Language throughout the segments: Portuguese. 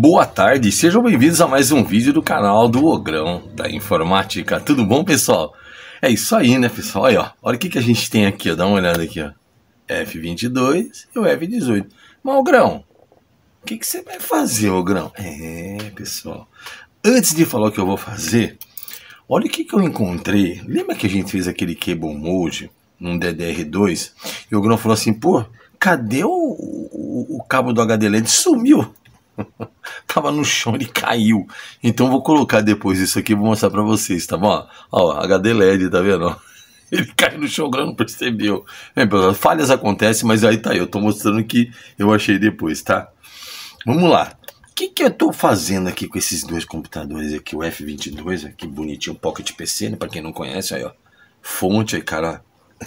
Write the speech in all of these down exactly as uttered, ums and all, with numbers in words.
Boa tarde, sejam bem-vindos a mais um vídeo do canal do Ogrão da Informática. Tudo bom, pessoal? É isso aí, né, pessoal? Olha, ó, olha o que, que a gente tem aqui, ó. Dá uma olhada aqui, ó. F vinte e dois e o F dezoito. Mas, Ogrão, o que, que você vai fazer, Ogrão? É, pessoal, antes de falar o que eu vou fazer, olha o que, que eu encontrei. Lembra que a gente fez aquele Cable Mode num D D R dois? E o Ogrão falou assim, pô, cadê o, o, o cabo do H D L E D? Sumiu. Tava no chão, ele caiu. Então vou colocar depois isso aqui e vou mostrar pra vocês, tá bom? Ó, H D L E D, tá vendo? Ele caiu no chão, o Grão não percebeu. É, falhas acontecem, mas aí tá, eu tô mostrando que eu achei depois, tá? Vamos lá. O que que eu tô fazendo aqui com esses dois computadores aqui? O F vinte e dois, aqui bonitinho, Pocket P C, né? Pra quem não conhece, aí ó. Fonte aí, cara.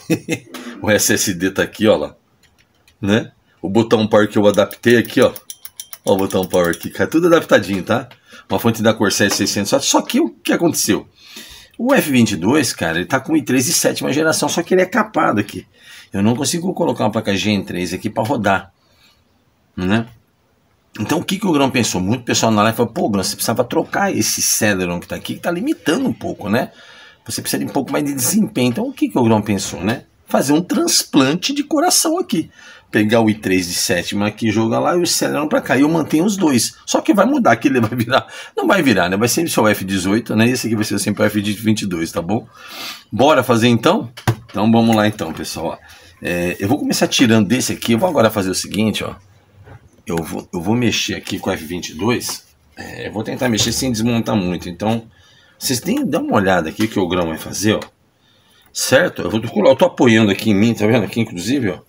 O S S D tá aqui, ó lá. Né? O botão power que eu adaptei aqui, ó. Ó o botão power aqui, cara, tudo adaptadinho, tá? Uma fonte da Corsair seiscentos. Só que o que aconteceu? O F vinte e dois, cara, ele tá com i três de sétima geração, só que ele é capado aqui. Eu não consigo colocar uma placa Gen três aqui para rodar, né? Então o que, que o Grão pensou? Muito pessoal na live falou, pô, Grão, você precisava trocar esse Celeron que tá aqui, que tá limitando um pouco, né? Você precisa de um pouco mais de desempenho. Então o que, que o Grão pensou, né? Fazer um transplante de coração aqui. Pegar o i três de sétima aqui, jogar lá e o Celeron pra cá. E eu mantenho os dois. Só que vai mudar, que ele vai virar. Não vai virar, né? Vai sempre ser o F dezoito, né? Esse aqui vai ser sempre o F vinte e dois, tá bom? Bora fazer então? Então vamos lá então, pessoal. É, eu vou começar tirando desse aqui. Eu vou agora fazer o seguinte, ó. Eu vou, eu vou mexer aqui com o F vinte e dois. É, eu vou tentar mexer sem desmontar muito. Então, vocês têm que dar uma olhada aqui que o Grão vai fazer, ó. Certo? Eu, vou, eu tô apoiando aqui em mim, tá vendo? Aqui, inclusive, ó.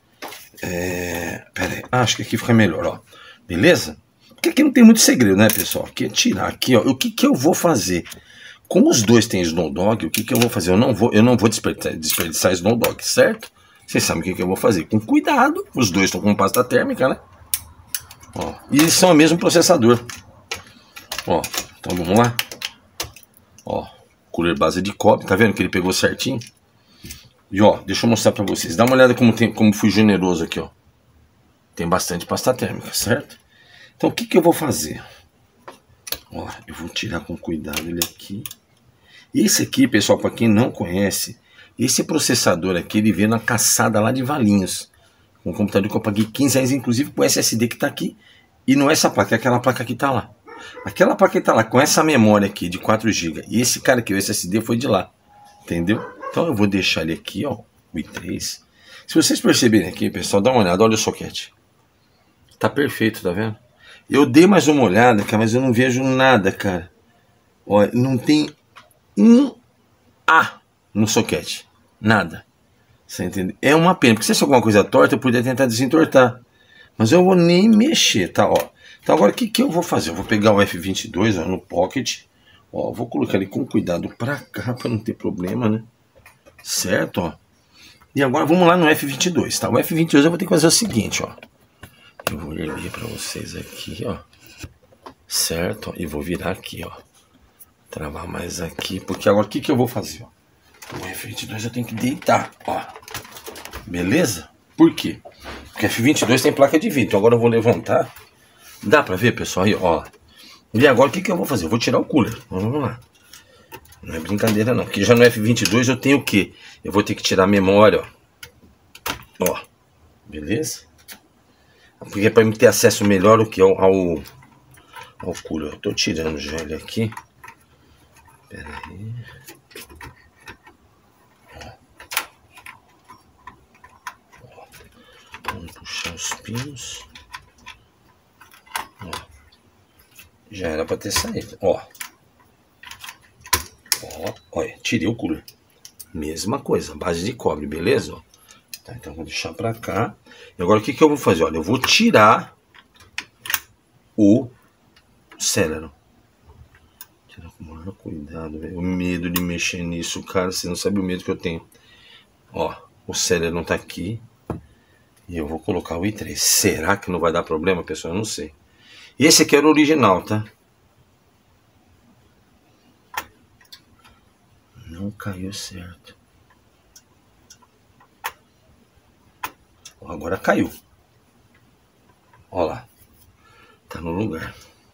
É... Pera aí. Ah, acho que aqui fica melhor, ó. Beleza? Porque aqui não tem muito segredo, né, pessoal? Aqui é tirar aqui, ó. O que que eu vou fazer? Como os dois têm Snowdog, o que que eu vou fazer? Eu não vou, eu não vou desperdiçar, desperdiçar Snowdog, certo? Vocês sabem o que que eu vou fazer. Com cuidado. Os dois estão com pasta térmica, né? Ó. E eles são o mesmo processador. Ó. Então vamos lá. Ó. Cooler base de cobre. Tá vendo que ele pegou certinho? E ó, deixa eu mostrar pra vocês. Dá uma olhada como, tem, como fui generoso aqui, ó. Tem bastante pasta térmica, certo? Então o que que eu vou fazer? Ó, eu vou tirar com cuidado ele aqui. Esse aqui, pessoal, pra quem não conhece, esse processador aqui, ele veio na caçada lá de Valinhos. Um computador que eu paguei quinze reais, inclusive com o S S D que tá aqui. E não é essa placa, é aquela placa que tá lá. Aquela placa que tá lá, com essa memória aqui de quatro gigas. E esse cara aqui, o S S D, foi de lá. Entendeu? Então eu vou deixar ele aqui, ó, o i três. Se vocês perceberem aqui, pessoal, dá uma olhada, olha o soquete. Tá perfeito, tá vendo? Eu dei mais uma olhada, cara, mas eu não vejo nada, cara. Olha, não tem um A no soquete. Nada. Você entende? É uma pena, porque se fosse alguma coisa torta, eu poderia tentar desentortar. Mas eu vou nem mexer, tá? Ó. Então agora o que, que eu vou fazer? Eu vou pegar o F vinte e dois, ó, no Pocket. Ó, vou colocar ele com cuidado pra cá, pra não ter problema, né? Certo, ó. E agora vamos lá no F vinte e dois, tá? O F vinte e dois eu vou ter que fazer o seguinte, ó. Eu vou erguer pra vocês aqui, ó. Certo, ó. E vou virar aqui, ó. Travar mais aqui, porque agora o que que eu vou fazer, ó? O F vinte e dois eu tenho que deitar, ó. Beleza? Por quê? Porque o F vinte e dois tem placa de vídeo, então agora eu vou levantar. Dá pra ver, pessoal? Aí, ó. E agora o que que eu vou fazer? Eu vou tirar o cooler. Vamos lá. Não é brincadeira não, porque já no F vinte e dois eu tenho o que? Eu vou ter que tirar a memória, ó. Ó, beleza? Porque é para me ter acesso melhor o que ao, ao, ao cooler. Eu tô tirando já ele aqui. Pera aí. Ó. Ó. Vamos puxar os pinos. Ó. Já era para ter saído, ó. Ó, olha, tirei o cooler. Mesma coisa, base de cobre, beleza? Tá, então vou deixar pra cá. E agora o que que eu vou fazer? Olha, eu vou tirar o Celeron. Tirar com o maior cuidado, velho. O medo de mexer nisso, cara. Você não sabe o medo que eu tenho. Ó, o Celeron tá aqui. E eu vou colocar o i três. Será que não vai dar problema, pessoal? Eu não sei. Esse aqui era o original, tá? Não caiu certo. Agora caiu. Olha lá. Tá no lugar.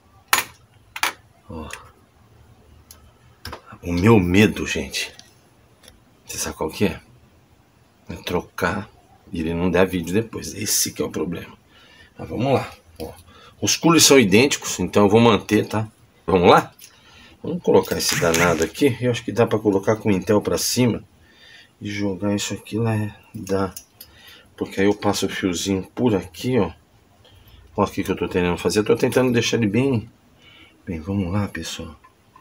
o meu medo, gente, você sabe qual que é? É trocar e ele não der vídeo depois. Esse que é o problema. Mas vamos lá. Ó. Os coolers são idênticos, então eu vou manter, tá? Vamos lá? Vamos colocar esse danado aqui. Eu acho que dá pra colocar com o Intel pra cima e jogar isso aqui lá. É, dá. Porque aí eu passo o fiozinho por aqui, ó. Olha o que eu tô tentando fazer. Eu tô tentando deixar ele bem... Bem, vamos lá, pessoal.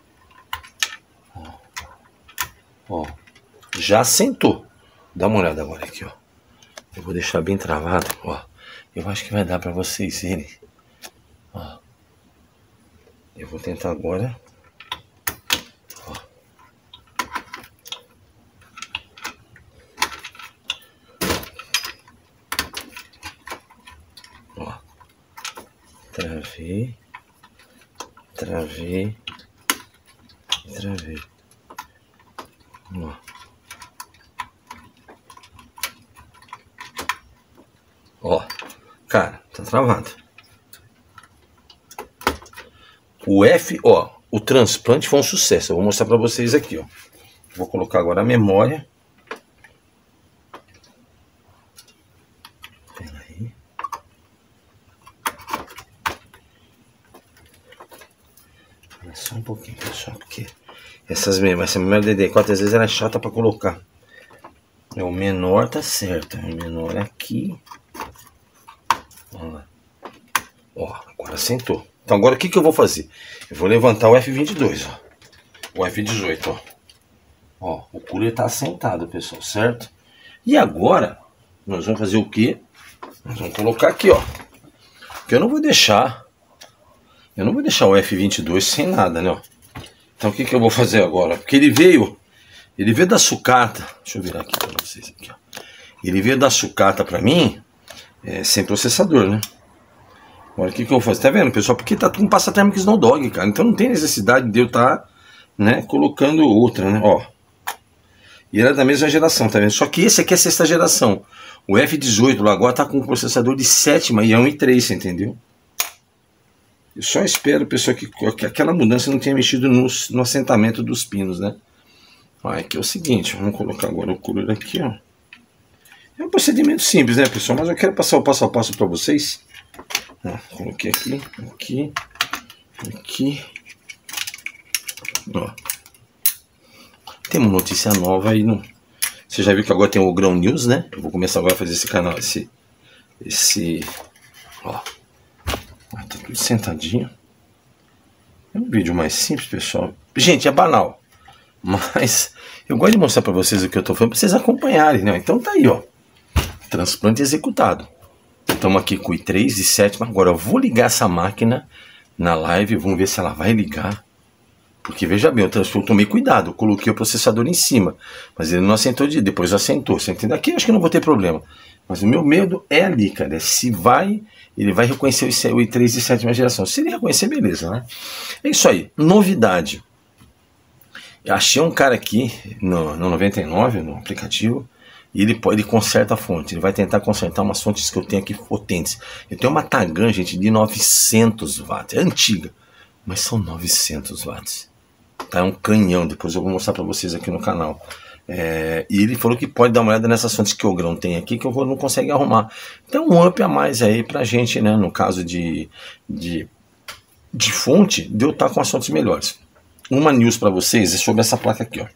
Ó. Ó. Já sentou. Dá uma olhada agora aqui, ó. Eu vou deixar bem travado, ó. Eu acho que vai dar pra vocês verem. Ó. Eu vou tentar agora. Ó. Ó. Travei. Travei. Travei. Ó. Ó, cara, tá travado. O F, ó, o transplante foi um sucesso. Eu vou mostrar pra vocês aqui, ó. Vou colocar agora a memória. Pera aí. Olha só um pouquinho, pessoal, porque essas memórias, essa memória D D R quatro às vezes ela é chata pra colocar. É o menor, tá certo. É o menor aqui. Ó, ó, agora sentou. Então agora o que que eu vou fazer? Eu vou levantar o F vinte e dois, ó. O F dezoito, ó. Ó, o cooler tá assentado, pessoal, certo? E agora, nós vamos fazer o quê? Nós vamos colocar aqui, ó. Porque eu não vou deixar... Eu não vou deixar o F vinte e dois sem nada, né, ó. Então o que que eu vou fazer agora? Porque ele veio... Ele veio da sucata... Deixa eu virar aqui pra vocês, aqui, ó. Ele veio da sucata pra mim... É, sem processador, né? Agora o que que eu vou fazer? Tá vendo, pessoal? Porque tá com passa térmico Snow Dog, cara. Então não tem necessidade de eu estar, tá, né, colocando outra, né? Ó. E era da mesma geração, tá vendo? Só que esse aqui é a sexta geração. O F dezoito lá agora tá com um processador de sétima e é um i três, você entendeu? Eu só espero, pessoal, que, que aquela mudança não tenha mexido no, no assentamento dos pinos, né? Ó, aqui é o seguinte, vamos colocar agora o cooler aqui, ó. É um procedimento simples, né, pessoal? Mas eu quero passar o passo a passo para vocês. Ó, coloquei aqui, aqui, aqui. Ó. Tem uma notícia nova aí. No... Você já viu que agora tem o Ogrão News, né? Eu vou começar agora a fazer esse canal, esse... Esse... Ó. Ó, tá tudo sentadinho. É um vídeo mais simples, pessoal. Gente, é banal. Mas eu gosto de mostrar para vocês o que eu tô falando, para vocês acompanharem, né? Então tá aí, ó. Transplante executado. Estamos aqui com o i três de sétima. Agora eu vou ligar essa máquina na live. Vamos ver se ela vai ligar. Porque veja bem, eu tomei cuidado. Eu coloquei o processador em cima. Mas ele não assentou de. Depois assentou. Você entende? Aqui eu acho que não vou ter problema. Mas o meu medo é ali, cara. É se vai. Ele vai reconhecer o i três de sétima geração. Se ele reconhecer, beleza, né? É isso aí. Novidade. Eu achei um cara aqui no, no noventa e nove, no aplicativo. E ele, pode, ele conserta a fonte. Ele vai tentar consertar umas fontes que eu tenho aqui potentes. Eu tenho uma Tagan, gente, de novecentos watts. É antiga, mas são novecentos watts. Tá, é um canhão. Depois eu vou mostrar para vocês aqui no canal. É, e ele falou que pode dar uma olhada nessas fontes que o Ogrão tem aqui, que eu não consegue arrumar. Então um up a mais aí pra gente, né? No caso de, de, de fonte, de eu estar com as fontes melhores. Uma news para vocês é sobre essa placa aqui, ó.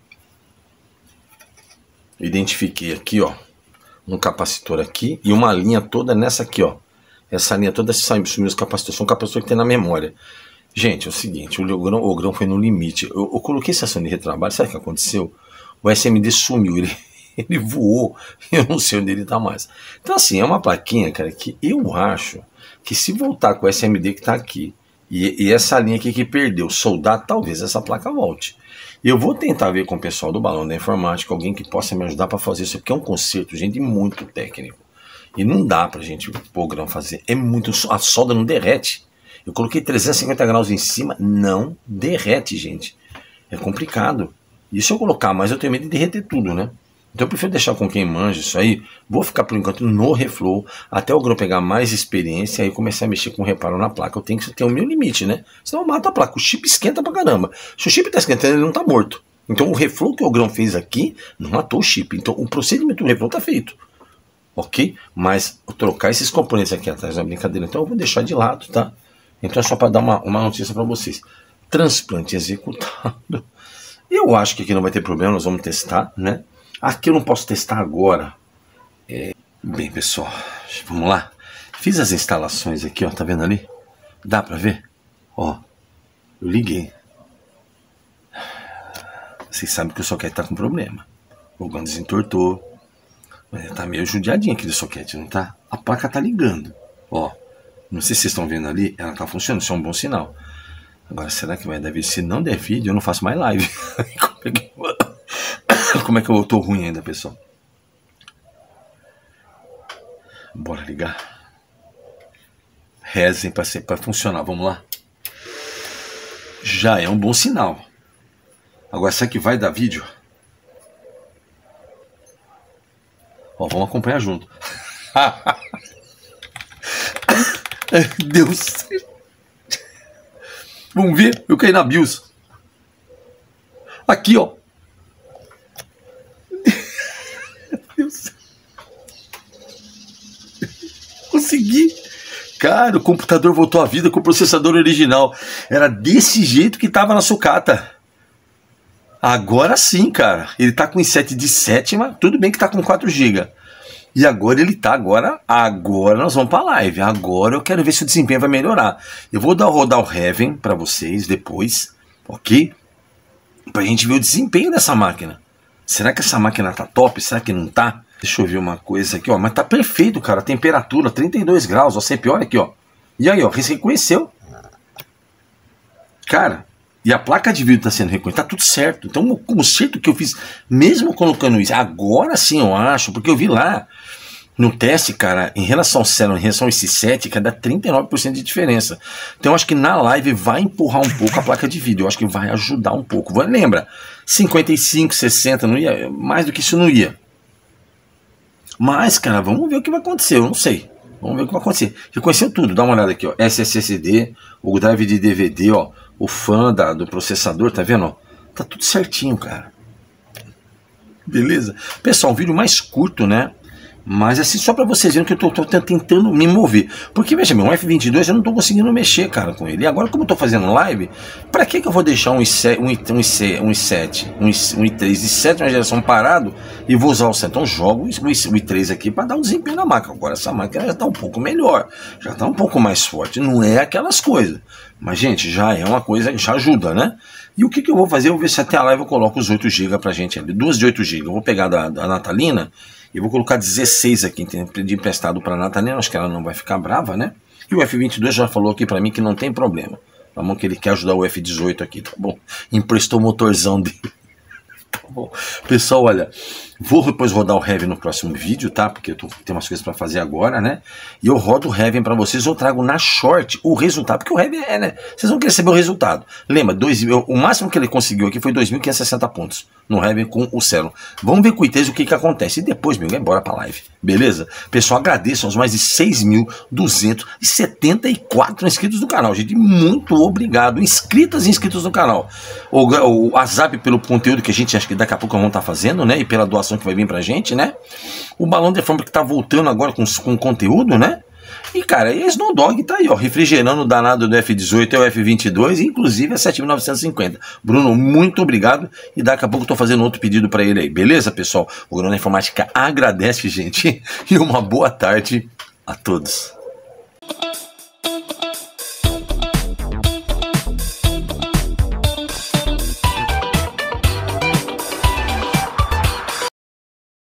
Identifiquei aqui, ó, um capacitor aqui e uma linha toda nessa aqui, ó. Essa linha toda, esses meus capacitores são um capacitor que tem na memória. Gente, é o seguinte, o Ogrão, o Ogrão foi no limite. Eu, eu coloquei estação de retrabalho, sabe o que aconteceu? O S M D sumiu, ele, ele voou, eu não sei onde ele tá mais. Então assim, é uma plaquinha, cara, que eu acho que se voltar com o S M D que tá aqui e, e essa linha aqui que perdeu, soldar, talvez essa placa volte. Eu vou tentar ver com o pessoal do Balão da Informática, alguém que possa me ajudar para fazer isso, porque é um conserto, gente, muito técnico. E não dá pra gente, o Ogrão, fazer. É muito, a solda não derrete. Eu coloquei trezentos e cinquenta graus em cima, não derrete, gente. É complicado. E se eu colocar mais, eu tenho medo de derreter tudo, né? Então eu prefiro deixar com quem manja isso aí. Vou ficar por enquanto no reflow, até o Ogrão pegar mais experiência e aí começar a mexer com reparo na placa. Eu tenho que ter o meu limite, né? Senão eu mato a placa. O chip esquenta pra caramba. Se o chip tá esquentando, ele não tá morto. Então o reflow que o Ogrão fez aqui não matou o chip. Então o procedimento do reflow está feito. Ok? Mas trocar esses componentes aqui atrás da brincadeira, então eu vou deixar de lado, tá? Então é só para dar uma, uma notícia para vocês. Transplante executado. Eu acho que aqui não vai ter problema, nós vamos testar, né? Aqui eu não posso testar agora. É... Bem, pessoal, vamos lá. Fiz as instalações aqui, ó, tá vendo ali? Dá para ver? Ó, eu liguei. Vocês sabem que o soquete tá com problema. O Ogrão desentortou. Mas tá meio judiadinho aquele soquete, não tá? A placa tá ligando. Ó, não sei se vocês estão vendo ali, ela tá funcionando, isso é um bom sinal. Agora, será que vai dar vídeo? Se não der vídeo, eu não faço mais live. Como é que eu, como é que eu tô ruim ainda, pessoal? Bora ligar. Rezem pra, ser, pra funcionar, vamos lá. Já é um bom sinal. Agora, será que vai dar vídeo? Ó, vamos acompanhar junto. Deus. Vamos ver? Eu caí na BIOS. Aqui, ó. Deus. Consegui. Cara, o computador voltou à vida com o processador original. Era desse jeito que tava na sucata. Agora sim, cara. Ele tá com i sete de sétima. Tudo bem que tá com quatro gigas. E agora ele tá, agora, agora nós vamos pra live. Agora eu quero ver se o desempenho vai melhorar. Eu vou dar, rodar o Heaven pra vocês depois, ok? Pra gente ver o desempenho dessa máquina. Será que essa máquina tá top? Será que não tá? Deixa eu ver uma coisa aqui, ó. Mas tá perfeito, cara. Temperatura, trinta e dois graus. Ó, C P, olha aqui, ó. E aí, ó, reconheceu. Cara... E a placa de vídeo está sendo reconhecida, tá tudo certo. Então o conserto que eu fiz, mesmo colocando isso, agora sim eu acho, porque eu vi lá no teste, cara, em relação ao Celeron, em relação ao i sete, que dá trinta e nove por cento de diferença. Então eu acho que na live vai empurrar um pouco a placa de vídeo, eu acho que vai ajudar um pouco. Lembra, cinquenta e cinco, sessenta, não ia, mais do que isso não ia. Mas, cara, vamos ver o que vai acontecer, eu não sei. Vamos ver o que vai acontecer. Reconheceu tudo, dá uma olhada aqui, ó. S S D, o drive de D V D, ó. O fã da, do processador, tá vendo? Ó? Tá tudo certinho, cara. Beleza? Pessoal, um vídeo mais curto, né? Mas assim, só pra vocês verem que eu tô, tô tentando me mover. Porque, veja bem, o F vinte e dois eu não tô conseguindo mexer, cara, com ele. E agora, como eu tô fazendo live, pra que que eu vou deixar um i sete, um i sete, um i três de sétima geração parado e vou usar o sete? Então jogo o i três aqui pra dar um desempenho na máquina. Agora essa máquina já tá um pouco melhor, já tá um pouco mais forte. Não é aquelas coisas. Mas, gente, já é uma coisa que já ajuda, né? E o que que eu vou fazer? Eu vou ver se até a live eu coloco os oito gigas pra gente ali. Duas de oito gigas. Eu vou pegar da, da Natalina e vou colocar dezesseis aqui, de emprestado pra Natalina. Acho que ela não vai ficar brava, né? E o F vinte e dois já falou aqui pra mim que não tem problema. Tá bom? Que ele quer ajudar o F dezoito aqui, tá bom? Emprestou o motorzão dele. Tá bom. Pessoal, olha, vou depois rodar o Heaven no próximo vídeo, tá? Porque eu tô, tenho umas coisas pra fazer agora, né? E eu rodo o Heaven pra vocês, eu trago na short o resultado, porque o Heaven é, né? Vocês vão querer saber o resultado. Lembra, dois, o máximo que ele conseguiu aqui foi dois mil quinhentos e sessenta pontos no Heaven com o Celeron. Vamos ver com o i três o que que acontece. E depois, meu, vai embora pra live. Beleza? Pessoal, agradeço aos mais de seis mil duzentos e setenta e quatro inscritos do canal, gente. Muito obrigado. Inscritas e inscritos no canal. O, o WhatsApp pelo conteúdo que a gente acha que daqui a pouco vamos estar fazendo, né? E pela doação que vai vir pra gente, né? O balão de forma que tá voltando agora com, com conteúdo, né? E, cara, e a Snow Dog tá aí, ó, refrigerando o danado do F dezoito e o F vinte e dois, inclusive a sete mil novecentos e cinquenta. Bruno, muito obrigado. E daqui a pouco eu tô fazendo outro pedido pra ele aí. Beleza, pessoal? O Ogrão da Informática agradece, gente. E uma boa tarde a todos.